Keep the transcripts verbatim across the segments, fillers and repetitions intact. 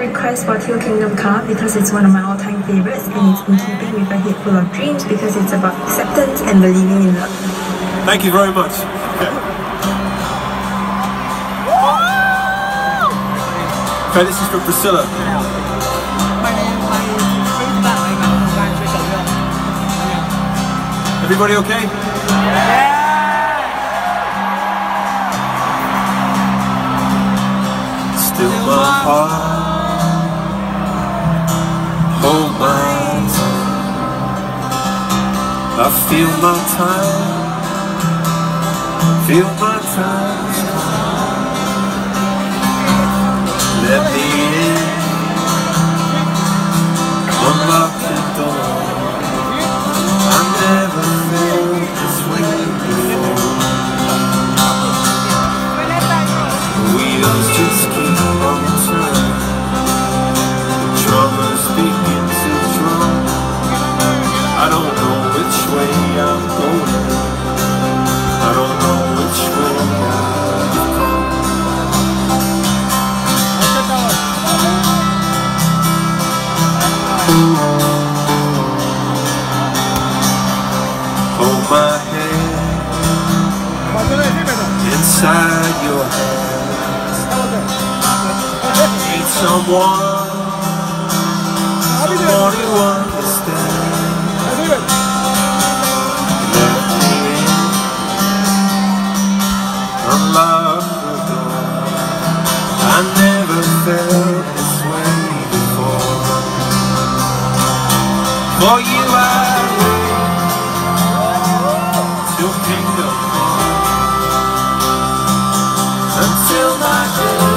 request for Teal Kingdom Car because it's one of my all-time favorites and it's in keeping with A Head Full of Dreams because it's about acceptance and believing in love. Thank you very much. Okay, this is for Priscilla. Everybody okay? Yeah! Still my heart, hold my tongue. I feel my time, feel my time. Let me in, unlock the door. I never felt this way before. Wheels just keep on turning, the drummers begin to drum. I don't know which way I'm going, I don't know which way I've come. Hold my hand inside your hands. Need someone, someone who understands. Let me in, unlock the door. I never felt this way before. For you I till kingdom until my day,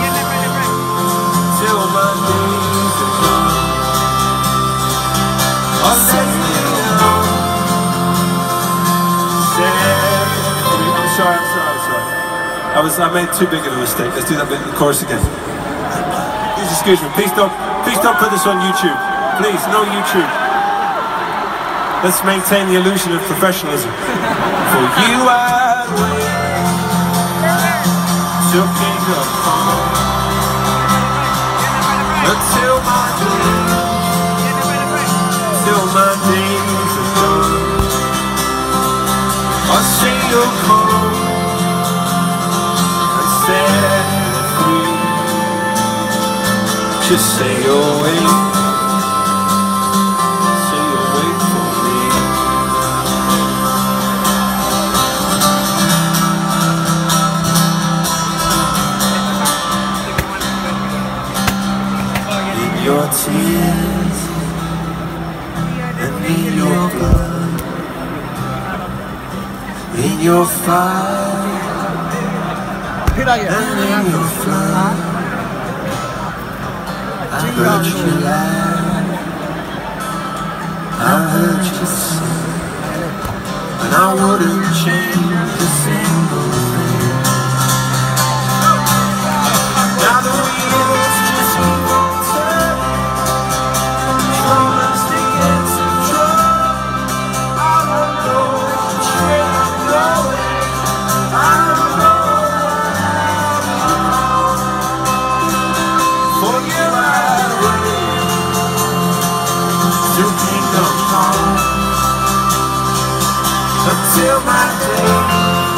till my days are gone. I'll set me down, set free. I'm sorry, I'm sorry, I'm sorry. I was, I made too big of a mistake. Let's do that bit in the chorus again. Please excuse me. Please don't, please don't put this on YouTube. Please, no YouTube. Let's maintain the illusion of professionalism. For you I wait till kingdom come, until my days, till my days are done. I'll say you'll come and set me free. Just say you'll wait. Your tears and in your blood, in your fire and in your flood. I heard you laugh, I heard you sing, and I wouldn't change a single thing. Now the wheels just keep on turning. Till my day,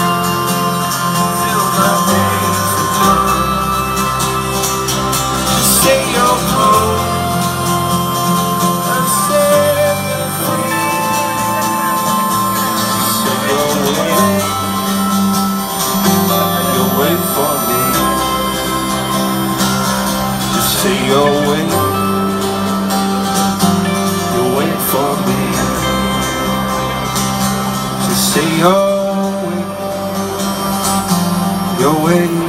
till my days are done. Just say you're home and set me free. Say you'll wait, you'll wait for me. Just say you'll wait, you'll wait for me. Say you're waiting, you're waiting.